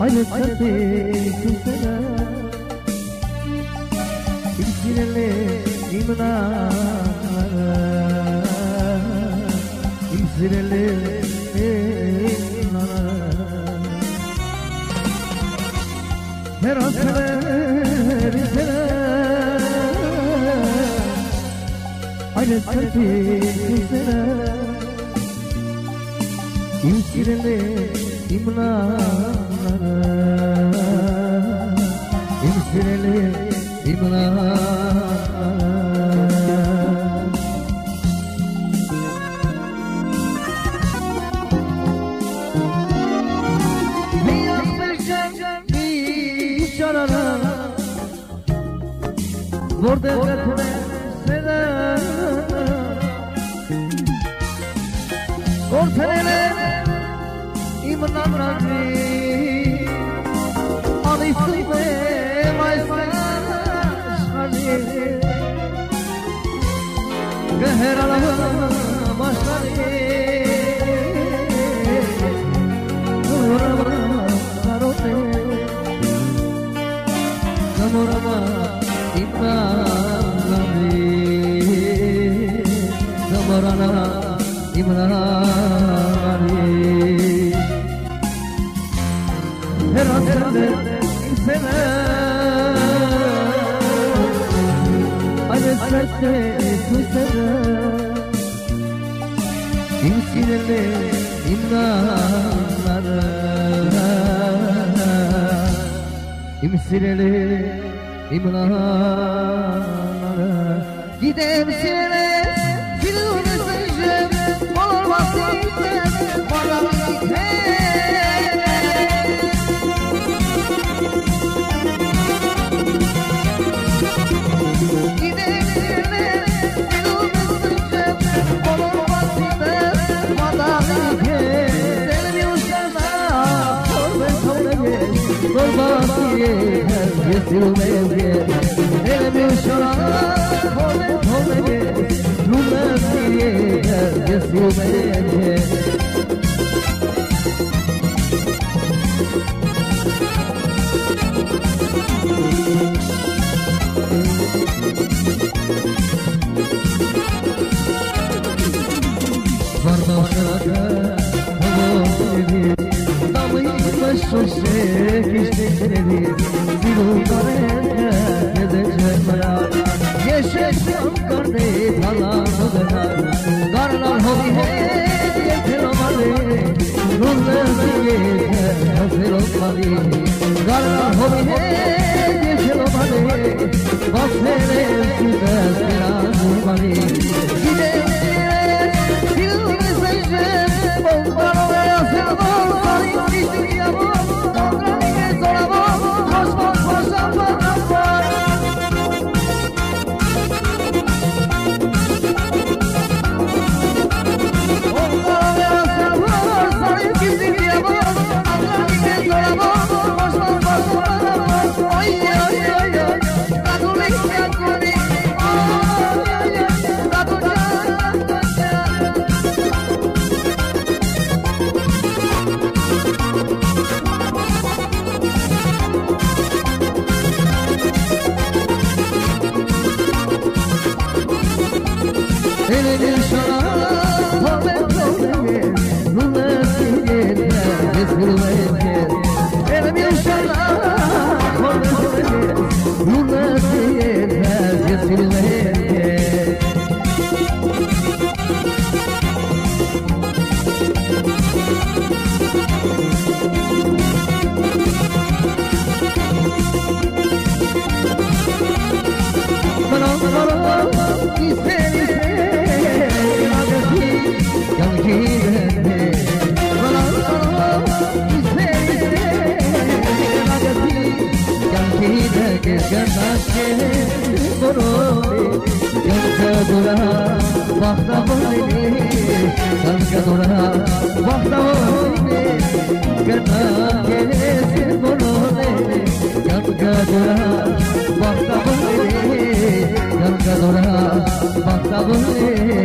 Aynı çatı kusana İmsirele imna İmsirele imna Her asrer izlere Aynı çatı kusana İmsirele imna İmsirele imna Borde katme seda Kortelele imnan razi Adisime maisar shali Geherala mashali Gamurama karote Gamurama imnani Gamurana imnani Herasende insene Alesette kusene İmsinele imnanara İmsinele imnanara Gidem sene Filune seyşem Olur vasiyette Bana bitte Yesilmeye, elimi şarana, hole hole, lumesiye, yesilmeye. Varmaşaka, havoleri, damıyı başoşe, kişneleri, Zilunlarına gezeceğim Yeşeşim karne talanına Karlar hobi hep yeter olmalı Nurları yeter hazır olmalı Karlar hobi hep yeter olmalı Basere süper biraz olmalı Gidelim Dilini seçeceğim Bombalı ve yasır olmalı İşte yağmur Topranı gez olamam Koşmak koşamam Elini şarana, hole hole, lumesiye, yesilmeye. Elini şarana, hole hole, lumesiye, yesilmeye. Bana ister Yang kirene, walau isme magati, yang kirene ganashe borone, yang kedua waktu boleh, yang kedua waktu boleh, karena kene borone, yang kedua waktu boleh, yang kedua waktu boleh.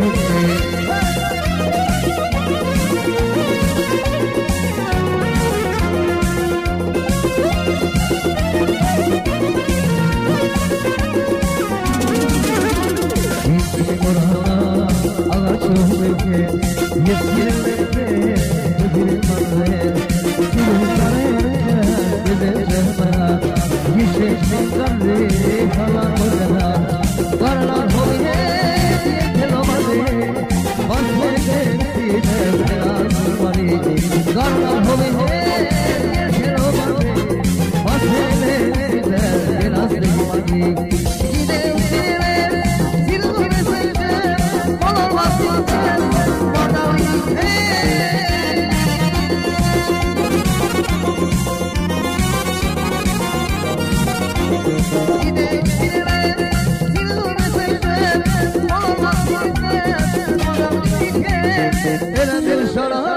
Sara